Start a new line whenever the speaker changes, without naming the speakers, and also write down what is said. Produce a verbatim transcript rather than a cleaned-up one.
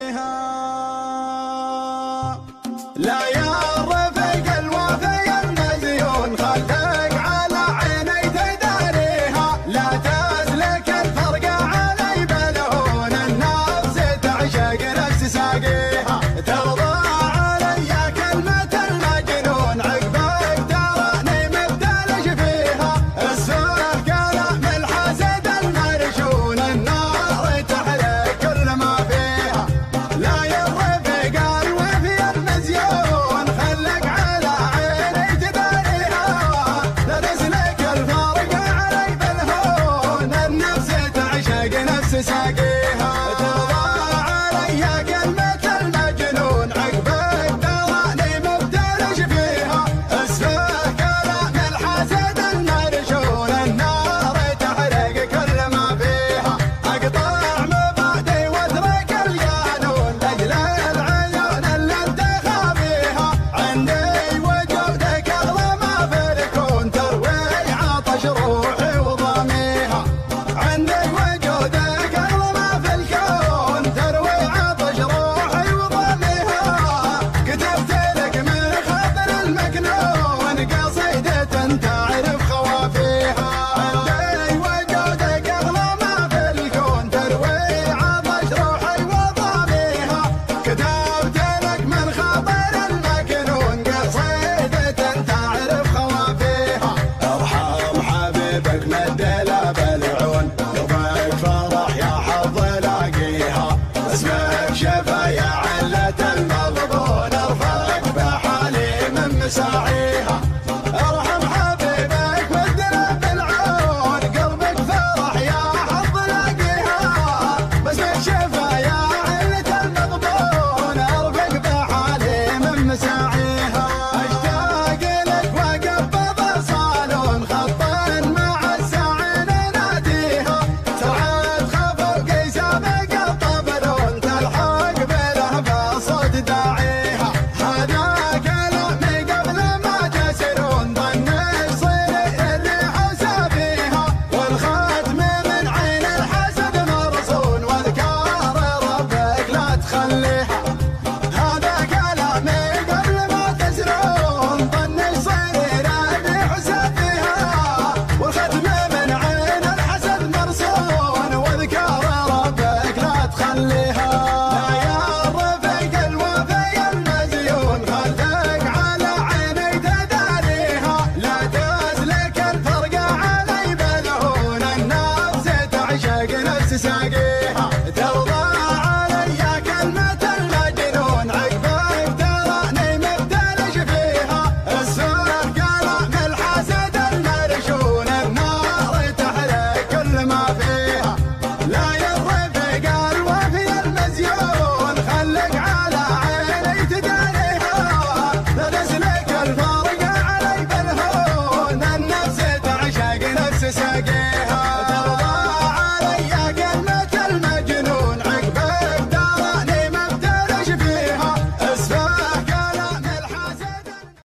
لا يا رفيق الوفي المزيون خلك على عيني تداريها، لا تسلك الفرق علي بلهون النفس تعشق نفس ساقيها، ترضى علي كلمة المجنون عقبك تراني مبتلش فيها، السوء كلام الحسد المرشون النار تحرق كل ما فيها. لا يا رفيق الوفي المزيون خلك على عيني تداريها، لا تسلك الفرق علي بالهون النفس تعشق نفس ساقيها، ترضى علي كلمة المجنون عقبك تراني مبتلش فيها، اسفه كلام الحسد المرشون النار تحرق كل ما فيها، اقطع مبادئ واترك القانون لاجل العيون اللي انت خافيها، عندي وجودك اغلى ما في الكون تروي عطش روحي وضاميها، عندي وجودك اغلى ما في الكون تروي عطش روحي وضاميها، كتبت لك من خاطر المكنون قصيدة تعرف خوافيها، عندي وجودك اغلى ما في الكون تروي عطش روحي وضاميها، كتبت لك من خاطر المكنون قصيدة تعرف خوافيها، ارحم حبيبك مد له بالعون قلبك فرح يا حظ لاقيها، اسمك شفا يا